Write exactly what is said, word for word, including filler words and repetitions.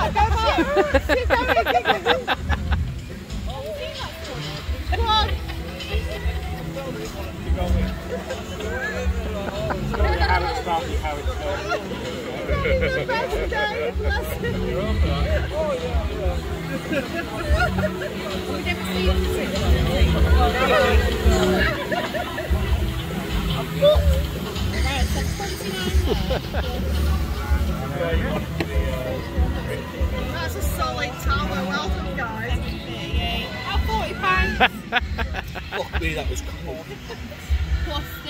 How it started, how it started. That's a solid tower. Well done, guys. How forty pounds? Fuck me, that was cool. Plus